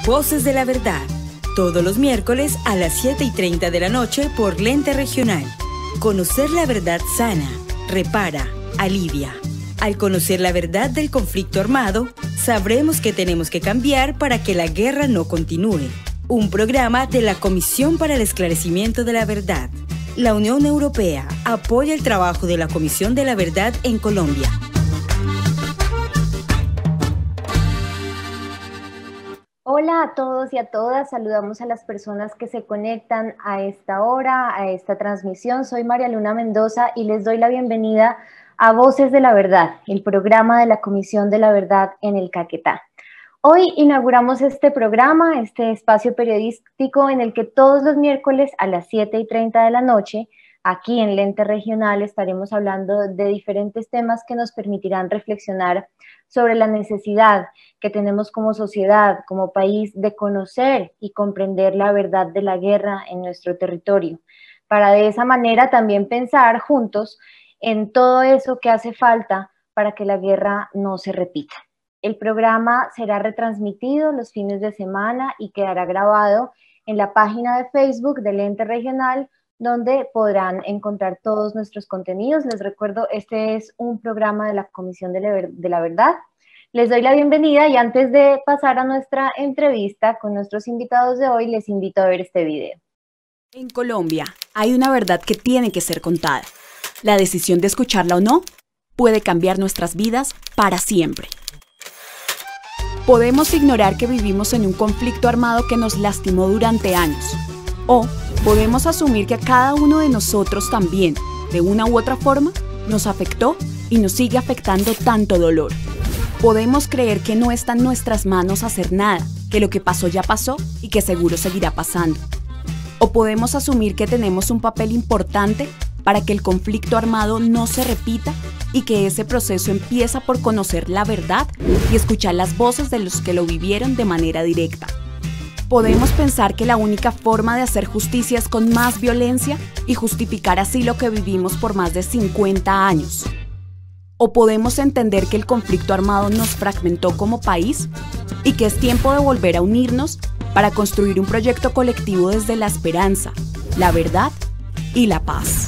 Voces de la Verdad, todos los miércoles a las 7:30 de la noche por Lente Regional. Conocer la verdad sana, repara, alivia. Al conocer la verdad del conflicto armado, sabremos que tenemos que cambiar para que la guerra no continúe. Un programa de la Comisión para el Esclarecimiento de la Verdad. La Unión Europea apoya el trabajo de la Comisión de la Verdad en Colombia. Hola a todos y a todas, saludamos a las personas que se conectan a esta hora, a esta transmisión. Soy María Luna Mendoza y les doy la bienvenida a Voces de la Verdad, el programa de la Comisión de la Verdad en el Caquetá. Hoy inauguramos este programa, este espacio periodístico en el que todos los miércoles a las 7:30 de la noche, aquí en Lente Regional, estaremos hablando de diferentes temas que nos permitirán reflexionar sobre la necesidad que tenemos como sociedad, como país, de conocer y comprender la verdad de la guerra en nuestro territorio, para de esa manera también pensar juntos en todo eso que hace falta para que la guerra no se repita. El programa será retransmitido los fines de semana y quedará grabado en la página de Facebook del Ente Regional, donde podrán encontrar todos nuestros contenidos. Les recuerdo, este es un programa de la Comisión de la Verdad. Les doy la bienvenida y antes de pasar a nuestra entrevista con nuestros invitados de hoy, les invito a ver este video. En Colombia hay una verdad que tiene que ser contada. La decisión de escucharla o no puede cambiar nuestras vidas para siempre. Podemos ignorar que vivimos en un conflicto armado que nos lastimó durante años. O podemos asumir que a cada uno de nosotros también, de una u otra forma, nos afectó y nos sigue afectando tanto dolor. Podemos creer que no está en nuestras manos hacer nada, que lo que pasó ya pasó y que seguro seguirá pasando. O podemos asumir que tenemos un papel importante para que el conflicto armado no se repita y que ese proceso empieza por conocer la verdad y escuchar las voces de los que lo vivieron de manera directa. Podemos pensar que la única forma de hacer justicia es con más violencia y justificar así lo que vivimos por más de 50 años. O podemos entender que el conflicto armado nos fragmentó como país y que es tiempo de volver a unirnos para construir un proyecto colectivo desde la esperanza, la verdad y la paz.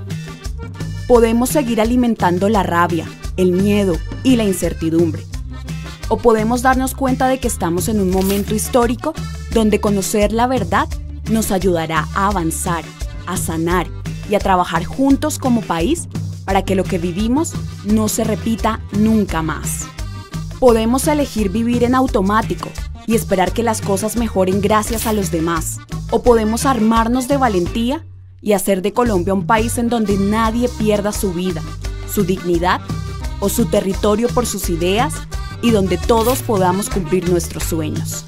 Podemos seguir alimentando la rabia, el miedo y la incertidumbre. O podemos darnos cuenta de que estamos en un momento histórico donde conocer la verdad nos ayudará a avanzar, a sanar y a trabajar juntos como país para que lo que vivimos no se repita nunca más. Podemos elegir vivir en automático y esperar que las cosas mejoren gracias a los demás. O podemos armarnos de valentía y hacer de Colombia un país en donde nadie pierda su vida, su dignidad o su territorio por sus ideas y donde todos podamos cumplir nuestros sueños.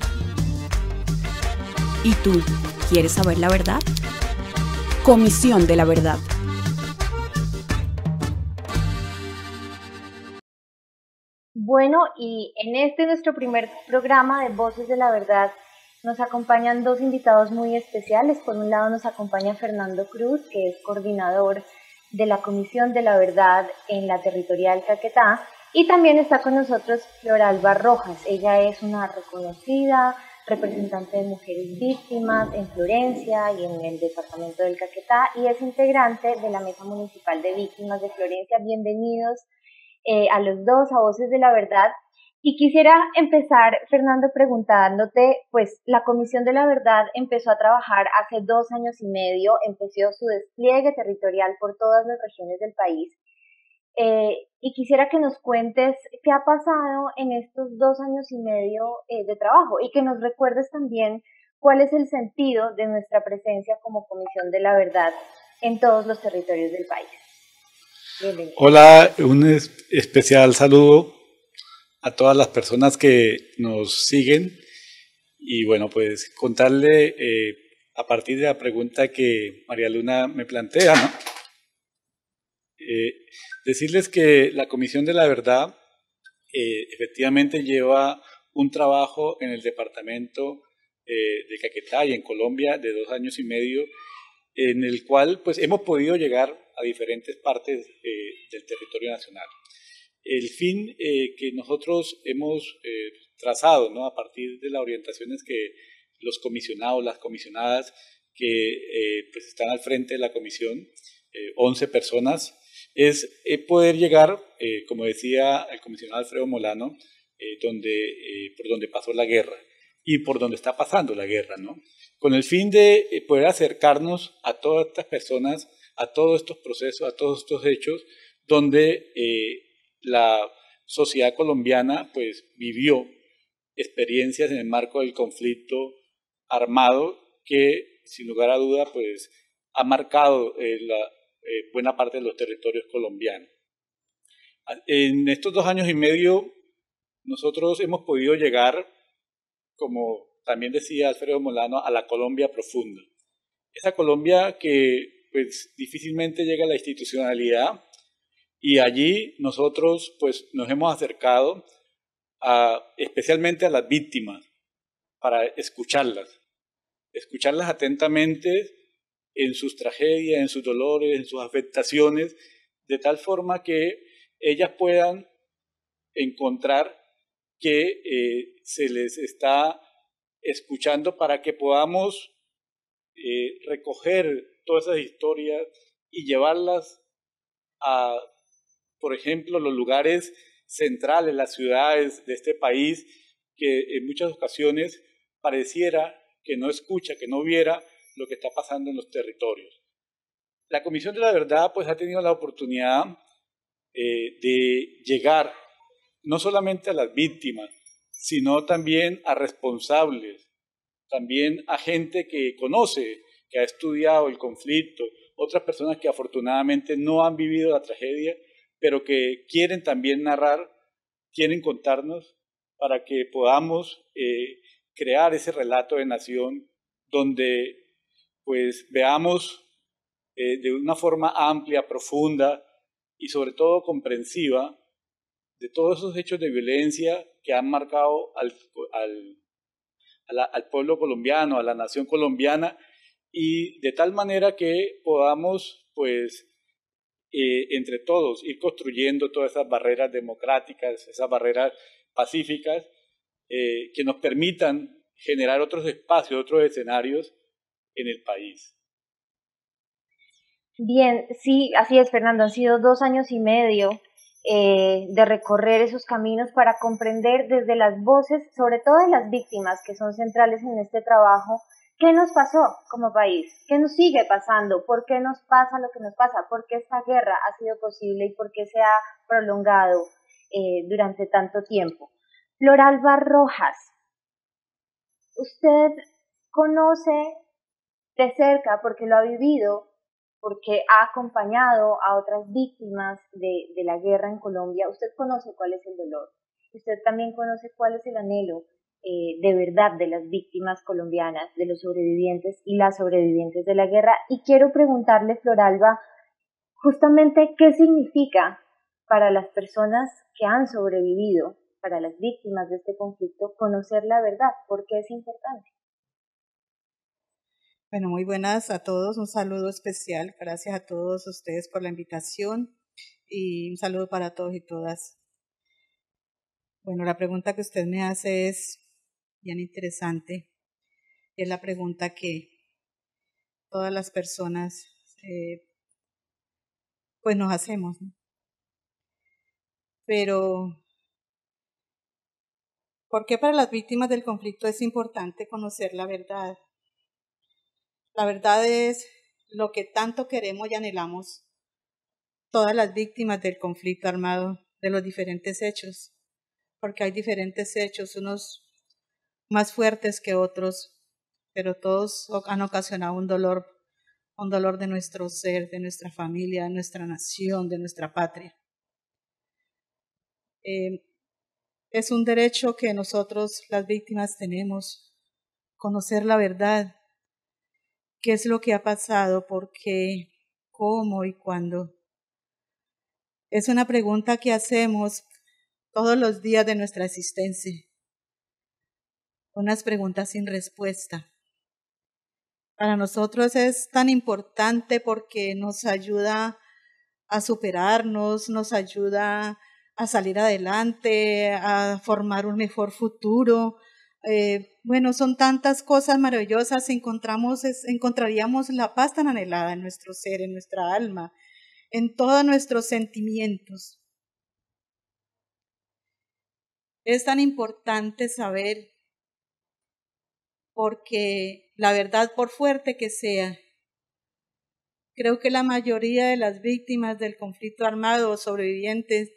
¿Y tú, quieres saber la verdad? Comisión de la Verdad. Bueno, y en este nuestro primer programa de Voces de la Verdad nos acompañan dos invitados muy especiales. Por un lado nos acompaña Fernando Cruz, que es coordinador de la Comisión de la Verdad en la Territorial Caquetá, y también está con nosotros Floralba Rojas. Ella es una reconocida representante de mujeres víctimas en Florencia y en el departamento del Caquetá, y es integrante de la Mesa Municipal de Víctimas de Florencia. Bienvenidos a los dos, a Voces de la Verdad. Y quisiera empezar, Fernando, preguntándote, pues la Comisión de la Verdad empezó a trabajar hace 2 años y medio, empezó su despliegue territorial por todas las regiones del país. Y quisiera que nos cuentes qué ha pasado en estos 2 años y medio de trabajo y que nos recuerdes también cuál es el sentido de nuestra presencia como Comisión de la Verdad en todos los territorios del país. Bienvenido. Hola, un especial saludo a todas las personas que nos siguen y bueno, pues contarle a partir de la pregunta que María Luna me plantea, ¿no? Decirles que la Comisión de la Verdad efectivamente lleva un trabajo en el departamento de Caquetá y en Colombia de 2 años y medio, en el cual pues hemos podido llegar a diferentes partes del territorio nacional. el fin que nosotros hemos trazado, ¿no? A partir de las orientaciones que los comisionados, las comisionadas que pues están al frente de la comisión, 11 personas, es poder llegar, como decía el comisionado Alfredo Molano, por donde pasó la guerra y por donde está pasando la guerra, ¿no? Con el fin de poder acercarnos a todas estas personas, a todos estos procesos, a todos estos hechos, donde la sociedad colombiana pues vivió experiencias en el marco del conflicto armado que sin lugar a duda pues ha marcado buena parte de los territorios colombianos. En estos 2 años y medio nosotros hemos podido llegar, como también decía Alfredo Molano, a la Colombia profunda. Esa Colombia que pues difícilmente llega a la institucionalidad, y allí nosotros pues nos hemos acercado especialmente a las víctimas para escucharlas atentamente en sus tragedias, en sus dolores, en sus afectaciones, de tal forma que ellas puedan encontrar que se les está escuchando, para que podamos recoger todas esas historias y llevarlas a, por ejemplo, los lugares centrales, las ciudades de este país, que en muchas ocasiones pareciera que no escucha, que no viera lo que está pasando en los territorios. La Comisión de la Verdad pues ha tenido la oportunidad de llegar no solamente a las víctimas, sino también a responsables, también a gente que conoce, que ha estudiado el conflicto, otras personas que afortunadamente no han vivido la tragedia, pero que quieren también narrar, quieren contarnos, para que podamos crear ese relato de nación donde pues veamos de una forma amplia, profunda y sobre todo comprensiva de todos esos hechos de violencia que han marcado al pueblo colombiano, a la nación colombiana, y de tal manera que podamos pues entre todos ir construyendo todas esas barreras democráticas, esas barreras pacíficas que nos permitan generar otros espacios, otros escenarios en el país. Bien, sí, así es, Fernando. Han sido 2 años y medio de recorrer esos caminos para comprender desde las voces, sobre todo de las víctimas, que son centrales en este trabajo, qué nos pasó como país, qué nos sigue pasando, por qué nos pasa lo que nos pasa, por qué esta guerra ha sido posible y por qué se ha prolongado durante tanto tiempo. Floralba Rojas, usted conoce de cerca, porque lo ha vivido, porque ha acompañado a otras víctimas de la guerra en Colombia, usted conoce cuál es el dolor, usted también conoce cuál es el anhelo de verdad de las víctimas colombianas, de los sobrevivientes y las sobrevivientes de la guerra, y quiero preguntarle, Floralba, justamente qué significa para las personas que han sobrevivido, para las víctimas de este conflicto, conocer la verdad, ¿por qué es importante? Bueno, muy buenas a todos, un saludo especial, gracias a todos ustedes por la invitación y un saludo para todos y todas. Bueno, la pregunta que usted me hace es bien interesante, es la pregunta que todas las personas pues nos hacemos, ¿no? Pero, ¿por qué para las víctimas del conflicto es importante conocer la verdad? La verdad es lo que tanto queremos y anhelamos todas las víctimas del conflicto armado, de los diferentes hechos, porque hay diferentes hechos, unos más fuertes que otros, pero todos han ocasionado un dolor de nuestro ser, de nuestra familia, de nuestra nación, de nuestra patria. Es un derecho que nosotros, las víctimas, tenemos, conocer la verdad. ¿Qué es lo que ha pasado? ¿Por qué? ¿Cómo y cuándo? Es una pregunta que hacemos todos los días de nuestra existencia. Unas preguntas sin respuesta. Para nosotros es tan importante porque nos ayuda a superarnos, nos ayuda a salir adelante, a formar un mejor futuro. Bueno, son tantas cosas maravillosas, encontraríamos la paz tan anhelada en nuestro ser, en nuestra alma, en todos nuestros sentimientos. Es tan importante saber, porque la verdad, por fuerte que sea, creo que la mayoría de las víctimas del conflicto armado o sobrevivientes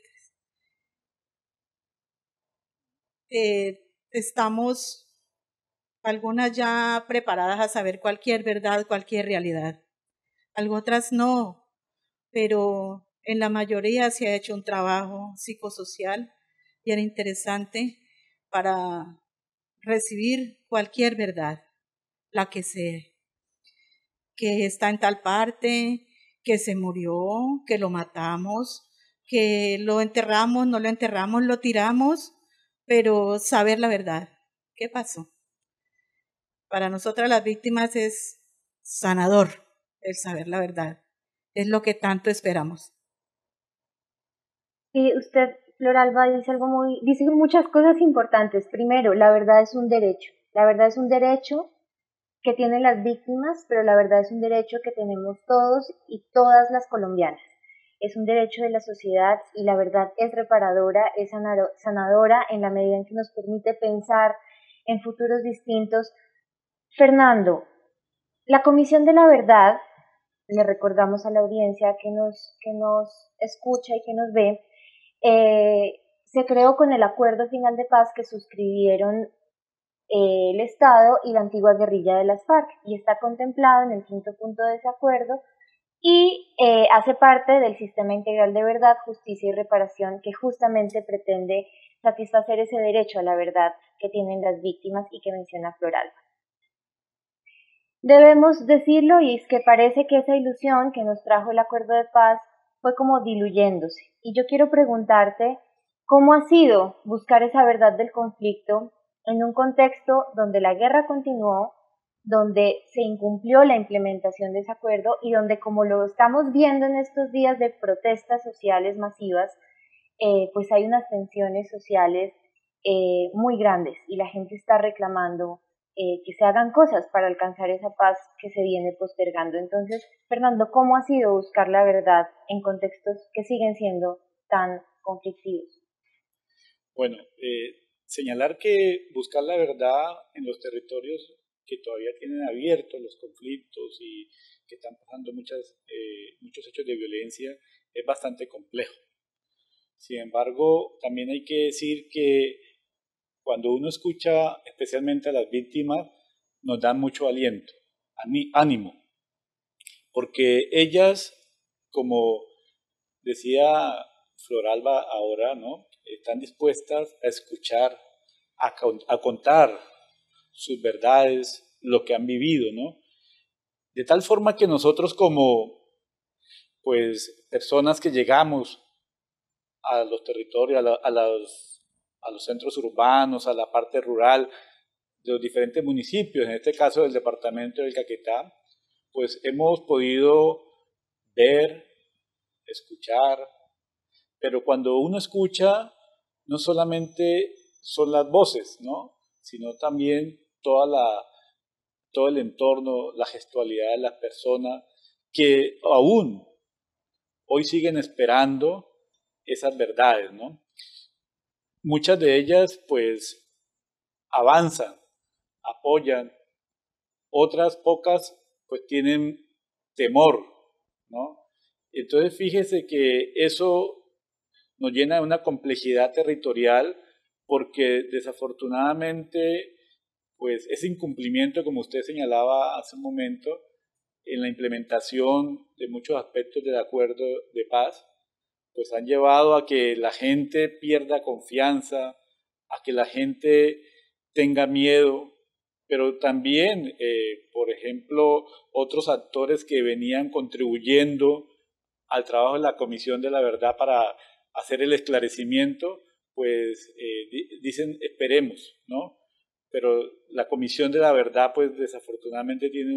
estamos algunas ya preparadas a saber cualquier verdad, cualquier realidad. Otras no, pero en la mayoría se ha hecho un trabajo psicosocial bien interesante para recibir cualquier verdad, la que sea, que está en tal parte, que se murió, que lo matamos, que lo enterramos, no lo enterramos, lo tiramos, pero saber la verdad. ¿Qué pasó? Para nosotras las víctimas es sanador el saber la verdad. Es lo que tanto esperamos. Sí, usted, Floralba, dice muchas cosas importantes. Primero, la verdad es un derecho. La verdad es un derecho que tienen las víctimas, pero la verdad es un derecho que tenemos todos y todas las colombianas. Es un derecho de la sociedad y la verdad es reparadora, es sanadora en la medida en que nos permite pensar en futuros distintos. Fernando, la Comisión de la Verdad, le recordamos a la audiencia que nos escucha y que nos ve, se creó con el Acuerdo Final de Paz que suscribieron el Estado y la antigua guerrilla de las FARC, y está contemplado en el 5º punto de ese acuerdo, y hace parte del Sistema Integral de Verdad, Justicia y Reparación, que justamente pretende satisfacer ese derecho a la verdad que tienen las víctimas y que menciona Floralba. Debemos decirlo, y es que parece que esa ilusión que nos trajo el acuerdo de paz fue como diluyéndose. Y yo quiero preguntarte, ¿cómo ha sido buscar esa verdad del conflicto en un contexto donde la guerra continuó, donde se incumplió la implementación de ese acuerdo y donde, como lo estamos viendo en estos días de protestas sociales masivas, pues hay unas tensiones sociales muy grandes y la gente está reclamando que se hagan cosas para alcanzar esa paz que se viene postergando? Entonces, Fernando, ¿cómo ha sido buscar la verdad en contextos que siguen siendo tan conflictivos? Bueno, señalar que buscar la verdad en los territorios que todavía tienen abiertos los conflictos y que están pasando muchos hechos de violencia es bastante complejo. Sin embargo, también hay que decir que cuando uno escucha especialmente a las víctimas, nos dan mucho aliento, ánimo, porque ellas, como decía Floralba ahora, ¿no?, están dispuestas a escuchar, a contar sus verdades, lo que han vivido, ¿no? De tal forma que nosotros como, pues, personas que llegamos a los territorios, a los centros urbanos, a la parte rural de los diferentes municipios, en este caso del departamento del Caquetá, pues hemos podido ver, escuchar, pero cuando uno escucha, no solamente son las voces, ¿no?, sino también todo el entorno, la gestualidad de las personas que aún hoy siguen esperando esas verdades, ¿no? Muchas de ellas, pues, avanzan, apoyan, otras pocas, pues, tienen temor, ¿no? Entonces, fíjese que eso nos llena de una complejidad territorial porque desafortunadamente, pues, ese incumplimiento, como usted señalaba hace un momento, en la implementación de muchos aspectos del acuerdo de paz, pues han llevado a que la gente pierda confianza, a que la gente tenga miedo, pero también, por ejemplo, otros actores que venían contribuyendo al trabajo de la Comisión de la Verdad para hacer el esclarecimiento, pues dicen esperemos, ¿no? Pero la Comisión de la Verdad, pues desafortunadamente tiene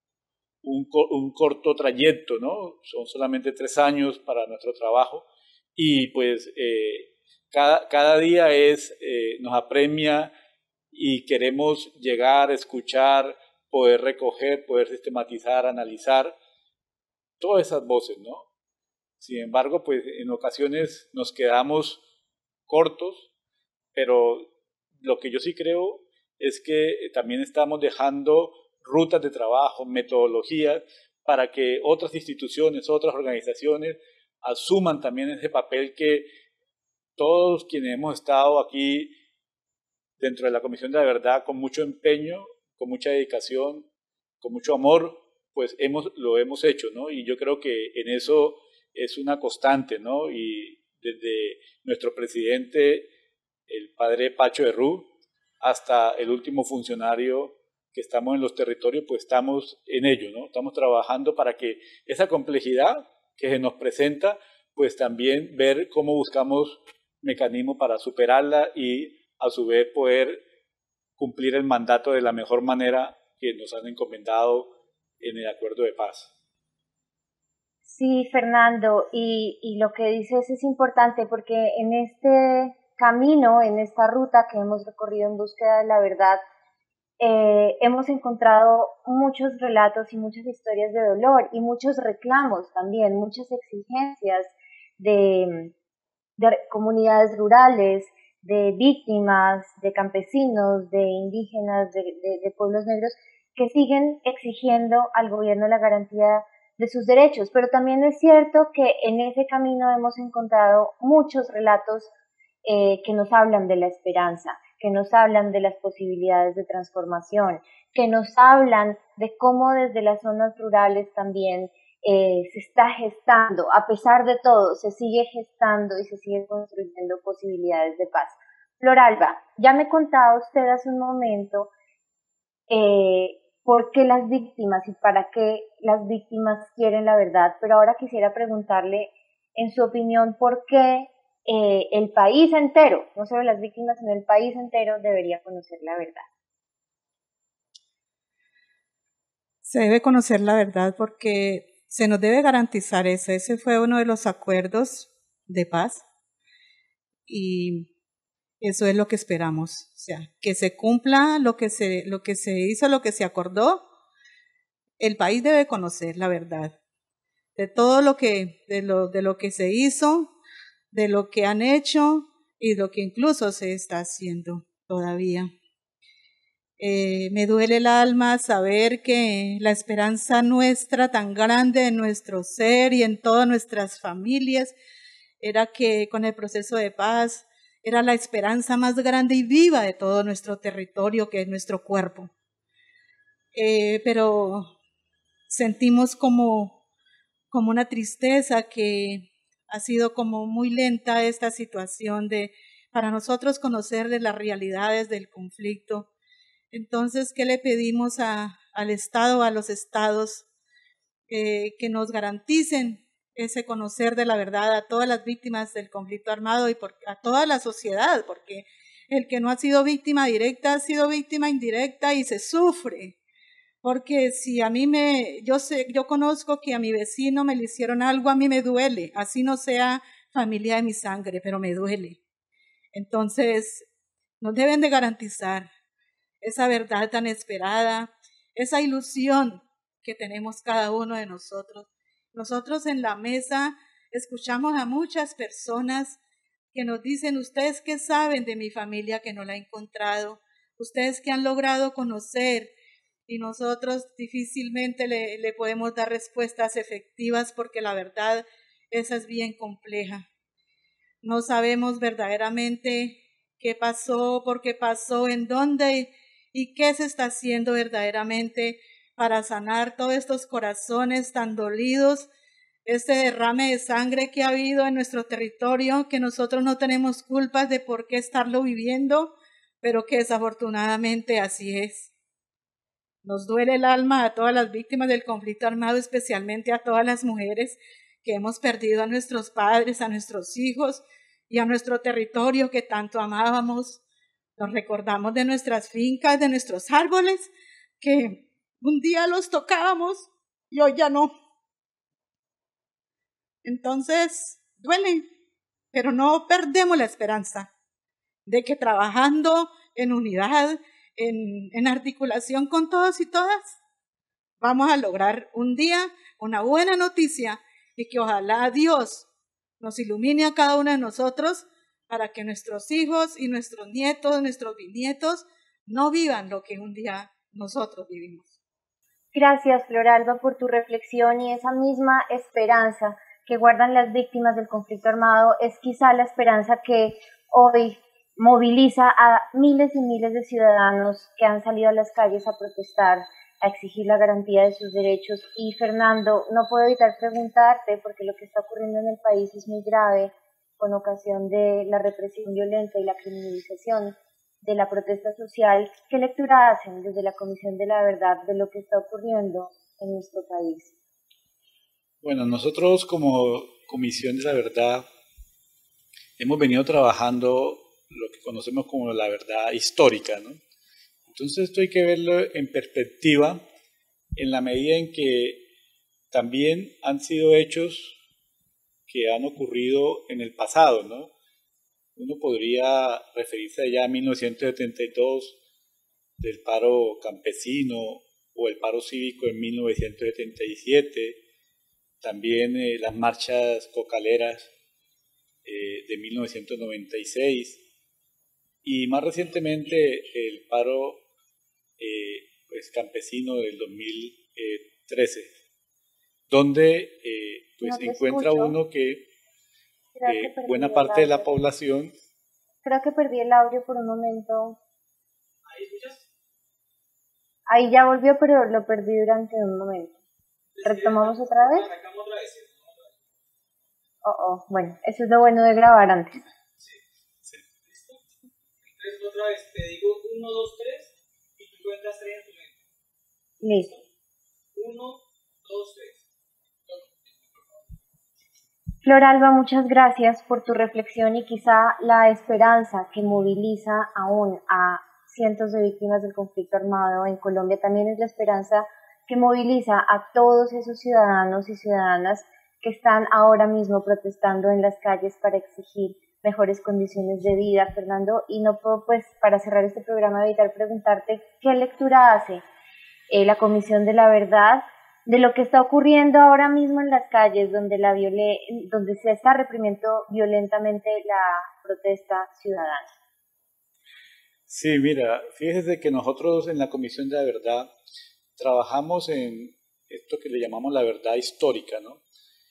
un corto trayecto, ¿no? Son solamente 3 años para nuestro trabajo y pues cada día nos apremia y queremos llegar, escuchar, poder recoger, poder sistematizar, analizar todas esas voces, ¿no? Sin embargo, pues en ocasiones nos quedamos cortos, pero lo que yo sí creo es que también estamos dejando rutas de trabajo, metodologías, para que otras instituciones, otras organizaciones asuman también ese papel que todos quienes hemos estado aquí dentro de la Comisión de la Verdad con mucho empeño, con mucha dedicación, con mucho amor, pues lo hemos hecho, ¿no? Y yo creo que en eso es una constante, ¿no? Y desde nuestro presidente, el padre Pacho Herrú, hasta el último funcionario que estamos en los territorios, pues estamos en ello, ¿no? Estamos trabajando para que esa complejidad que se nos presenta, pues también ver cómo buscamos mecanismos para superarla y a su vez poder cumplir el mandato de la mejor manera que nos han encomendado en el acuerdo de paz. Sí, Fernando, y lo que dices es importante porque en este camino, en esta ruta que hemos recorrido en búsqueda de la verdad, hemos encontrado muchos relatos y muchas historias de dolor y muchos reclamos también, muchas exigencias de comunidades rurales, de víctimas, de campesinos, de indígenas, de pueblos negros, que siguen exigiendo al gobierno la garantía de sus derechos. Pero también es cierto que en ese camino hemos encontrado muchos relatos que nos hablan de la esperanza, que nos hablan de las posibilidades de transformación, que nos hablan de cómo desde las zonas rurales también se está gestando, a pesar de todo, se sigue gestando y se sigue construyendo posibilidades de paz. Floralba, ya me contaba usted hace un momento por qué las víctimas y para qué las víctimas quieren la verdad, pero ahora quisiera preguntarle, en su opinión, por qué el país entero, no solo las víctimas, sino el país entero debería conocer la verdad. Se debe conocer la verdad porque se nos debe garantizar eso. Ese fue uno de los acuerdos de paz y eso es lo que esperamos. O sea, que se cumpla lo que se hizo, lo que se acordó. El país debe conocer la verdad de todo lo que, de lo que se hizo, de lo que han hecho y lo que incluso se está haciendo todavía. Me duele el alma saber que la esperanza nuestra tan grande en nuestro ser y en todas nuestras familias era que con el proceso de paz era la esperanza más grande y viva de todo nuestro territorio, que es nuestro cuerpo. Pero sentimos como una tristeza que ha sido como muy lenta esta situación para nosotros conocer de las realidades del conflicto. Entonces, ¿qué le pedimos al Estado, a los estados, que nos garanticen ese conocer de la verdad a todas las víctimas del conflicto armado y a toda la sociedad? Porque el que no ha sido víctima directa ha sido víctima indirecta y se sufre. Porque si yo conozco que a mi vecino me le hicieron algo, a mí me duele, así no sea familia de mi sangre, pero me duele. Entonces, nos deben de garantizar esa verdad tan esperada, esa ilusión que tenemos cada uno de nosotros. Nosotros en la mesa escuchamos a muchas personas que nos dicen, ustedes qué saben de mi familia que no la he encontrado, ustedes que han logrado conocer, y nosotros difícilmente le podemos dar respuestas efectivas porque la verdad esa es bien compleja. No sabemos verdaderamente qué pasó, por qué pasó, en dónde y qué se está haciendo verdaderamente para sanar todos estos corazones tan dolidos, este derrame de sangre que ha habido en nuestro territorio, que nosotros no tenemos culpas de por qué estarlo viviendo, pero que desafortunadamente así es. Nos duele el alma a todas las víctimas del conflicto armado, especialmente a todas las mujeres que hemos perdido a nuestros padres, a nuestros hijos y a nuestro territorio que tanto amábamos. Nos recordamos de nuestras fincas, de nuestros árboles, que un día los tocábamos y hoy ya no. Entonces, duele, pero no perdemos la esperanza de que trabajando en unidad, en articulación con todos y todas, vamos a lograr un día una buena noticia y que ojalá Dios nos ilumine a cada uno de nosotros para que nuestros hijos y nuestros nietos, nuestros bisnietos, no vivan lo que un día nosotros vivimos. Gracias, Floralba, por tu reflexión, y esa misma esperanza que guardan las víctimas del conflicto armado es quizá la esperanza que hoy moviliza a miles y miles de ciudadanos que han salido a las calles a protestar, a exigir la garantía de sus derechos. Y Fernando, no puedo evitar preguntarte, porque lo que está ocurriendo en el país es muy grave, con ocasión de la represión violenta y la criminalización de la protesta social, ¿qué lectura hacen desde la Comisión de la Verdad de lo que está ocurriendo en nuestro país? Bueno, nosotros como Comisión de la Verdad hemos venido trabajando lo que conocemos como la verdad histórica, ¿no? Entonces esto hay que verlo en perspectiva en la medida en que también han sido hechos que han ocurrido en el pasado, ¿no? Uno podría referirse allá a 1972, del paro campesino o el paro cívico en 1977, también las marchas cocaleras de 1996 y más recientemente el paro pues, campesino del 2013, donde pues No te encuentra escucho. uno que Perdí buena el parte de la audio. población. Creo que perdí el audio por un momento. ¿Ahí escuchas? Ahí ya volvió, pero lo perdí durante un momento. ¿Retomamos otra vez? Arrancamos otra vez. Bueno, eso es lo bueno de grabar antes. Sí. ¿Listo? Entonces otra vez te digo 1, 2, 3 y tú cuentas 3 en tu mente. Listo. 1, 2, 3. Floralba, muchas gracias por tu reflexión y quizá la esperanza que moviliza aún a cientos de víctimas del conflicto armado en Colombia también es la esperanza que moviliza a todos esos ciudadanos y ciudadanas que están ahora mismo protestando en las calles para exigir mejores condiciones de vida, Fernando, y no puedo, pues, para cerrar este programa, evitar preguntarte qué lectura hace la Comisión de la Verdad de lo que está ocurriendo ahora mismo en las calles, donde se está reprimiendo violentamente la protesta ciudadana. Sí, mira, fíjese que nosotros en la Comisión de la Verdad trabajamos en esto que le llamamos la verdad histórica, ¿no?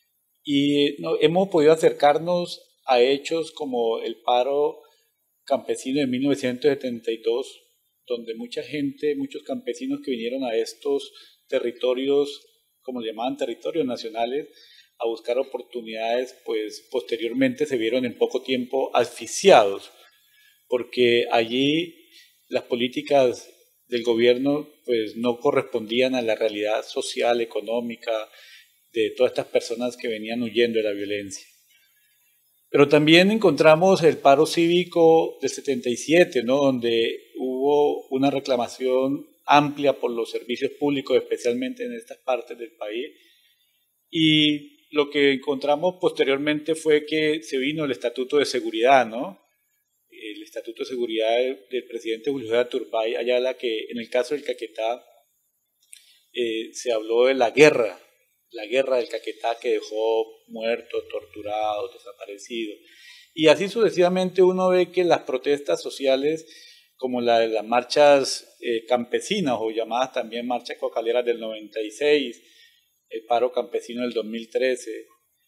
Y hemos podido acercarnos a hechos como el paro campesino de 1972, donde mucha gente, muchos campesinos que vinieron a estos territorios, como le llamaban territorios nacionales, a buscar oportunidades, pues posteriormente se vieron en poco tiempo asfixiados, porque allí las políticas del gobierno pues no correspondían a la realidad social, económica de todas estas personas que venían huyendo de la violencia. Pero también encontramos el paro cívico del 77, ¿no? Donde hubo una reclamación amplia por los servicios públicos, especialmente en estas partes del país. Y lo que encontramos posteriormente fue que se vino el Estatuto de Seguridad, ¿no? El Estatuto de Seguridad del presidente Julio César Turbay Ayala, que en el caso del Caquetá se habló de la guerra del Caquetá, que dejó muertos, torturados, desaparecidos. Y así sucesivamente uno ve que las protestas sociales, como las marchas campesinas o llamadas también marchas cocaleras del 96, el paro campesino del 2013,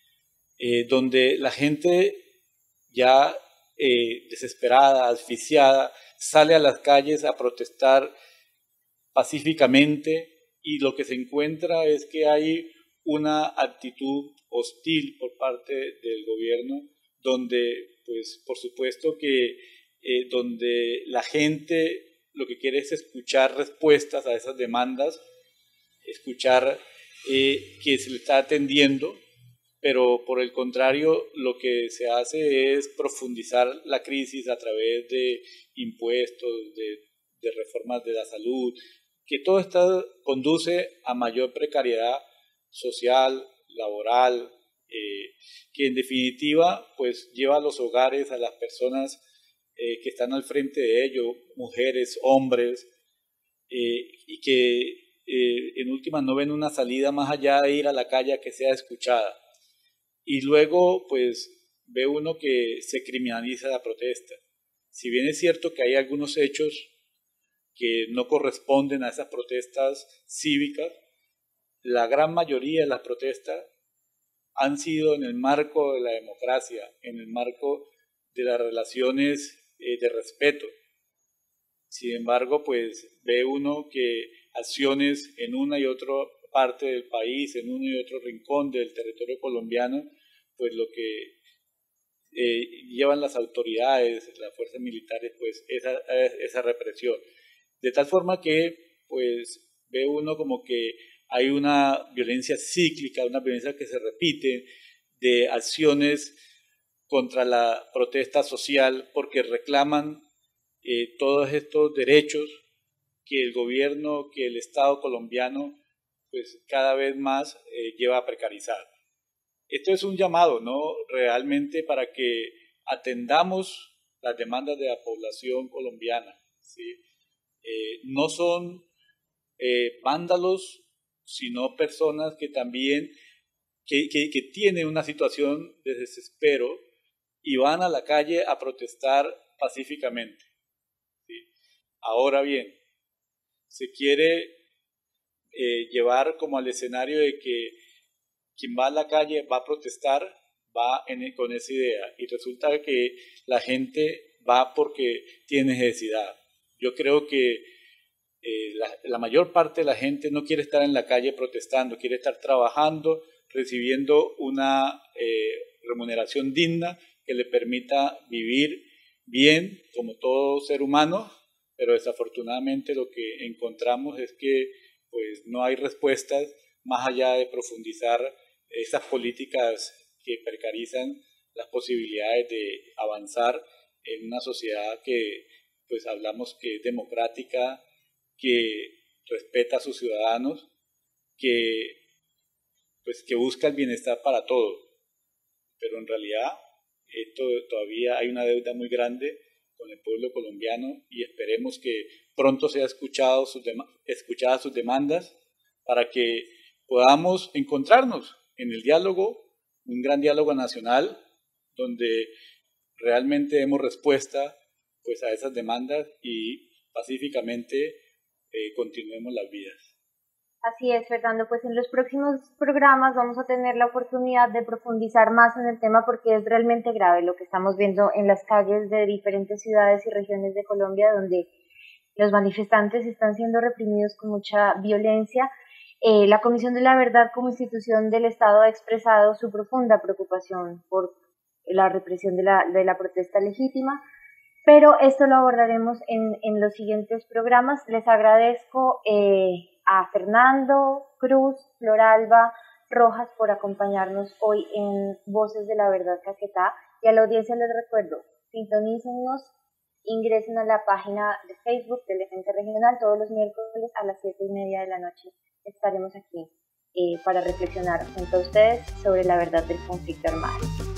donde la gente ya desesperada, asfixiada, sale a las calles a protestar pacíficamente, y lo que se encuentra es que hay una actitud hostil por parte del gobierno, donde, pues, por supuesto que donde la gente lo que quiere es escuchar respuestas a esas demandas, escuchar que se le está atendiendo, pero por el contrario lo que se hace es profundizar la crisis a través de impuestos, de reformas de la salud, que todo esto conduce a mayor precariedad social, laboral, que en definitiva pues lleva a los hogares, a las personas que están al frente de ello, mujeres, hombres, y que en últimas no ven una salida más allá de ir a la calle a que sea escuchada. Y luego pues ve uno que se criminaliza la protesta. Si bien es cierto que hay algunos hechos que no corresponden a esas protestas cívicas, la gran mayoría de las protestas han sido en el marco de la democracia, en el marco de las relaciones de respeto. Sin embargo, pues ve uno que acciones en una y otra parte del país, en uno y otro rincón del territorio colombiano, pues lo que llevan las autoridades, las fuerzas militares, pues esa represión. De tal forma que pues ve uno como que hay una violencia cíclica, una violencia que se repite, de acciones contra la protesta social porque reclaman todos estos derechos que el gobierno, que el Estado colombiano pues cada vez más lleva a precarizar. Esto es un llamado, ¿no? Realmente para que atendamos las demandas de la población colombiana, ¿sí? No son vándalos, sino personas que también que tienen una situación de desespero y van a la calle a protestar pacíficamente, ¿sí? Ahora bien, se quiere llevar como al escenario de que quien va a la calle va a protestar, va con esa idea, y resulta que la gente va porque tiene necesidad. Yo creo que la mayor parte de la gente no quiere estar en la calle protestando, quiere estar trabajando, recibiendo una remuneración digna que le permita vivir bien como todo ser humano, pero desafortunadamente lo que encontramos es que pues, no hay respuestas más allá de profundizar esas políticas que precarizan las posibilidades de avanzar en una sociedad que pues hablamos que es democrática, que respeta a sus ciudadanos, que busca el bienestar para todos. Pero en realidad esto todavía hay una deuda muy grande con el pueblo colombiano y esperemos que pronto sea escuchadas sus demandas para que podamos encontrarnos en el diálogo, un gran diálogo nacional donde realmente demos respuesta pues, a esas demandas y pacíficamente continuemos las vidas. Así es, Fernando, pues en los próximos programas vamos a tener la oportunidad de profundizar más en el tema porque es realmente grave lo que estamos viendo en las calles de diferentes ciudades y regiones de Colombia donde los manifestantes están siendo reprimidos con mucha violencia. La Comisión de la Verdad como institución del Estado ha expresado su profunda preocupación por la represión de la protesta legítima, pero esto lo abordaremos en los siguientes programas. Les agradezco a Fernando, Cruz, Floralba, Rojas por acompañarnos hoy en Voces de la Verdad Caquetá, y a la audiencia les recuerdo, sintonícennos, ingresen a la página de Facebook del Frente Regional todos los miércoles a las 7:30 de la noche. Estaremos aquí para reflexionar junto a ustedes sobre la verdad del conflicto armado.